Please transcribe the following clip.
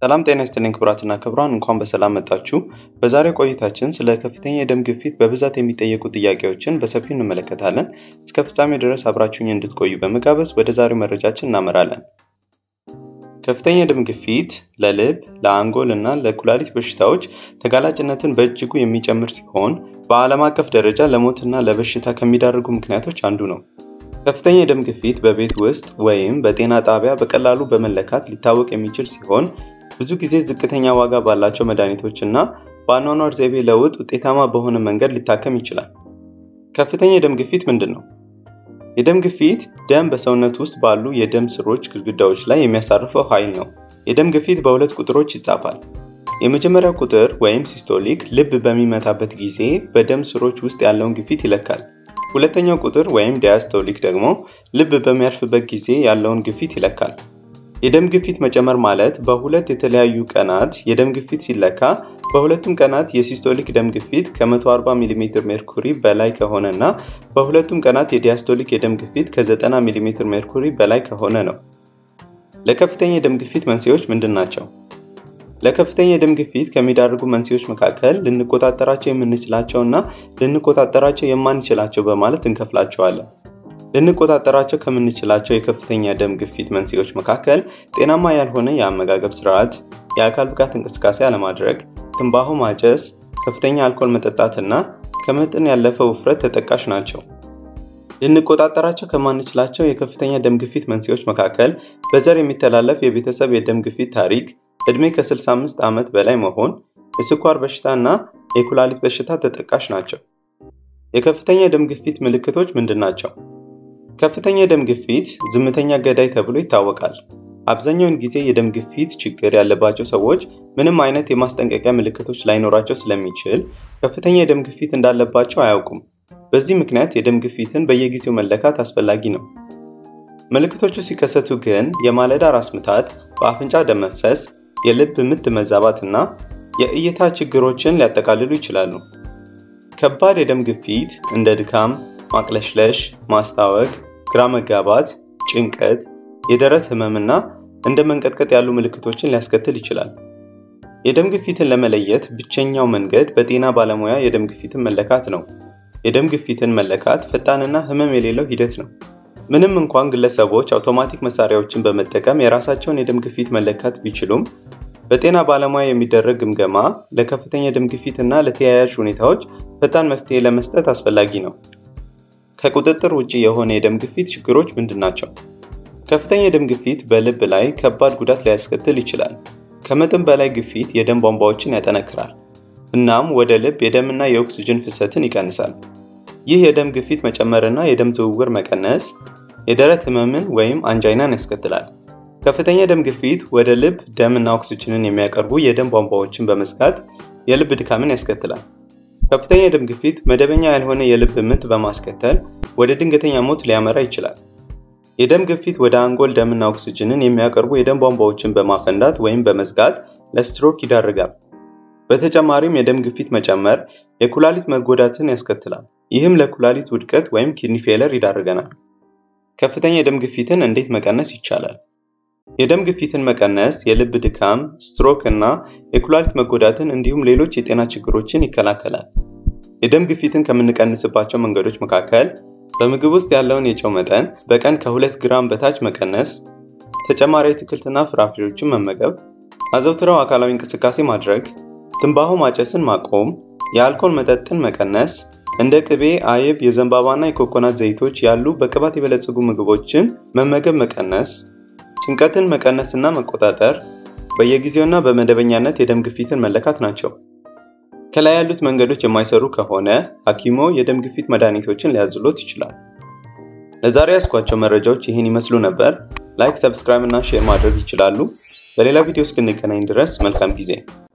ሰላም ጤና ይስጥልኝ ክቡራትና ክቡራን እንኳን በሰላም መጣችሁ። በዛሬው ቆይታችን ስለ ከፍተኛ የደም ግፊት በብዛት የሚጠየቁ ጥያቄዎችን በሰፊው እንመለከታለን። እስከ ፍጻሜው ድረስ አብራችሁኝ እንድትቆዩ በመጋበዝ ወደ ዛሬው መረጃችን እናመራለን። ከፍተኛ የደም ግፊት ለልብ፣ ለአንጎል እና ለኩላሊት በሽታዎች ተጋላጭነትን በእጅጉ የሚጨምር ሲሆን በዓለም አቀፍ ደረጃ ለሞትና ለበሽታ ከሚዳርጉ ምክንያቶች አንዱ ነው። ከፍተኛ የደም ግፊት በቤት ውስጥ ወይም በጤና ጣቢያ በቀላሉ በመለካት ሊታወቅ የሚችል ሲሆን ብዙ ጊዜ ዝቅተኛ ዋጋ ባላቸው መድኃኒቶችና በአኗኗር ዘይቤ ለውጥ ውጤታማ በሆነ መንገድ ሊታከም ይችላል። ከፍተኛ የደም ግፊት ምንድነው? የደም ግፊት ደም በሰውነት ውስጥ ባሉ የደም ስሮች ግድግዳዎች ላይ የሚያሳርፈው ኃይል ነው። የደም ግፊት በሁለት ቁጥሮች ይጻፋል። የመጀመሪያው ቁጥር ወይም ሲስቶሊክ ልብ በሚመታበት ጊዜ በደም ስሮች ውስጥ ያለውን ግፊት ይለካል። ሁለተኛው ቁጥር ወይም ዲያስቶሊክ ደግሞ ልብ በሚያርፍበት ጊዜ ያለውን ግፊት ይለካል። የደም ግፊት መጨመር ማለት በሁለት የተለያዩ ቀናት የደም ግፊት ሲለካ በሁለቱም ቀናት የሲስቶሊክ ደም ግፊት ከ140 ሚሜ ሜርኩሪ በላይ ከሆነና በሁለቱም ቀናት የዲያስቶሊክ የደም ግፊት ከ90 ሚሜ ሜርኩሪ በላይ ከሆነ ነው። ለከፍተኛ የደም ግፊት መንስኤዎች ምንድናቸው? ለከፍተኛ የደም ግፊት ከሚዳርጉ መንስኤዎች መካከል ልንቆጣጠራቸው የምንችላቸውና ልንቆጣጠራቸው የማንችላቸው በማለት እንከፍላቸዋለን። ልንቆጣጠራቸው ከምንችላቸው የከፍተኛ ደም ግፊት መንስኤዎች መካከል ጤናማ ያልሆነ የአመጋገብ ስርዓት፣ የአካል ብቃት እንቅስቃሴ አለማድረግ፣ ትንባሆ ማጨስ፣ ከፍተኛ አልኮል መጠጣትና ከመጠን ያለፈ ውፍረት ተጠቃሽ ናቸው። ልንቆጣጠራቸው ከማንችላቸው የከፍተኛ ደም ግፊት መንስኤዎች መካከል በዘር የሚተላለፍ የቤተሰብ የደም ግፊት ታሪክ፣ እድሜ ከ65 ዓመት በላይ መሆን፣ የስኳር በሽታና የኩላሊት በሽታ ተጠቃሽ ናቸው። የከፍተኛ ደም ግፊት ምልክቶች ምንድናቸው? ከፍተኛ የደም ግፊት ዝምተኛ ገዳይ ተብሎ ይታወቃል። አብዛኛውን ጊዜ የደም ግፊት ችግር ያለባቸው ሰዎች ምንም አይነት የማስጠንቀቂያ ምልክቶች ላይኖራቸው ስለሚችል ከፍተኛ የደም ግፊት እንዳለባቸው አያውቁም። በዚህ ምክንያት የደም ግፊትን በየጊዜው መለካት አስፈላጊ ነው። ምልክቶቹ ሲከሰቱ ግን የማለዳ ራስ ምታት፣ በአፍንጫ ደም መፍሰስ፣ የልብ ምት መዛባትና የእይታ ችግሮችን ሊያጠቃልሉ ይችላሉ። ከባድ የደም ግፊት እንደ ድካም፣ ማቅለሽለሽ፣ ማስታወክ፣ ግራ መጋባት፣ ጭንቀት፣ የደረት ህመምና እንደ መንቀጥቀጥ ያሉ ምልክቶችን ሊያስከትል ይችላል። የደም ግፊትን ለመለየት ብቸኛው መንገድ በጤና ባለሙያ የደም ግፊትን መለካት ነው። የደም ግፊትን መለካት ፈጣንና ህመም የሌለው ሂደት ነው። ምንም እንኳን ግለሰቦች አውቶማቲክ መሳሪያዎችን በመጠቀም የራሳቸውን የደም ግፊት መለካት ቢችሉም በጤና ባለሙያ የሚደረግ ግምገማ ለከፍተኛ የደም ግፊትና ለተያያዥ ሁኔታዎች ፈጣን መፍትሄ ለመስጠት አስፈላጊ ነው። ከቁጥጥር ውጪ የሆነ የደም ግፊት ችግሮች ምንድናቸው? ከፍተኛ የደም ግፊት በልብ ላይ ከባድ ጉዳት ሊያስከትል ይችላል። ከመጠን በላይ ግፊት የደም ቧንቧዎችን ያጠነክራል፣ እናም ወደ ልብ የደምና የኦክሲጅን ፍሰትን ይቀንሳል። ይህ የደም ግፊት መጨመርና የደም ዝውውር መቀነስ የደረት ህመምን ወይም አንጃይናን ያስከትላል። ከፍተኛ የደም ግፊት ወደ ልብ ደምና ኦክሲጅንን የሚያቀርቡ የደም ቧንቧዎችን በመዝጋት የልብ ድካምን ያስከትላል። ከፍተኛ የደም ግፊት መደበኛ ያልሆነ የልብ ምት በማስከተል ወደ ድንገተኛ ሞት ሊያመራ ይችላል። የደም ግፊት ወደ አንጎል ደምና ኦክሲጅንን የሚያቀርቡ የደም ቧንቧዎችን በማፈንዳት ወይም በመዝጋት ለስትሮክ ይዳርጋል። በተጨማሪም የደም ግፊት መጨመር የኩላሊት መጎዳትን ያስከትላል። ይህም ለኩላሊት ውድቀት ወይም ኪድኒ ፌለር ይዳርገናል። ከፍተኛ የደም ግፊትን እንዴት መቀነስ ይቻላል? የደም ግፊትን መቀነስ የልብ ድካም፣ ስትሮክ እና የኩላሊት መጎዳትን እንዲሁም ሌሎች የጤና ችግሮችን ይከላከላል። የደም ግፊትን ከምንቀንስባቸው መንገዶች መካከል በምግብ ውስጥ ያለውን የጨው መጠን በቀን ከ2 ግራም በታች መቀነስ፣ ተጨማሪ አትክልትና ፍራፍሬዎችን መመገብ፣ አዘውትረው አካላዊ እንቅስቃሴ ማድረግ፣ ትንባሆ ማጨስን ማቆም፣ የአልኮል መጠጥን መቀነስ፣ እንደ ቅቤ፣ አይብ፣ የዘንባባና የኮኮናት ዘይቶች ያሉ በቅባት የበለጸጉ ምግቦችን መመገብ መቀነስ፣ ጭንቀትን መቀነስና መቆጣጠር፣ በየጊዜውና በመደበኛነት የደም ግፊትን መለካት ናቸው። ከላይ ያሉት መንገዶች የማይሰሩ ከሆነ ሐኪሞ የደም ግፊት መድኃኒቶችን ሊያዝሎት ይችላል። ለዛሬ ያስኳቸው መረጃዎች ይህን ይመስሉ ነበር። ላይክ፣ ሰብስክራይብ እና ሼር ማድረግ ይችላሉ። በሌላ ቪዲዮ እስክንገናኝ ድረስ መልካም ጊዜ።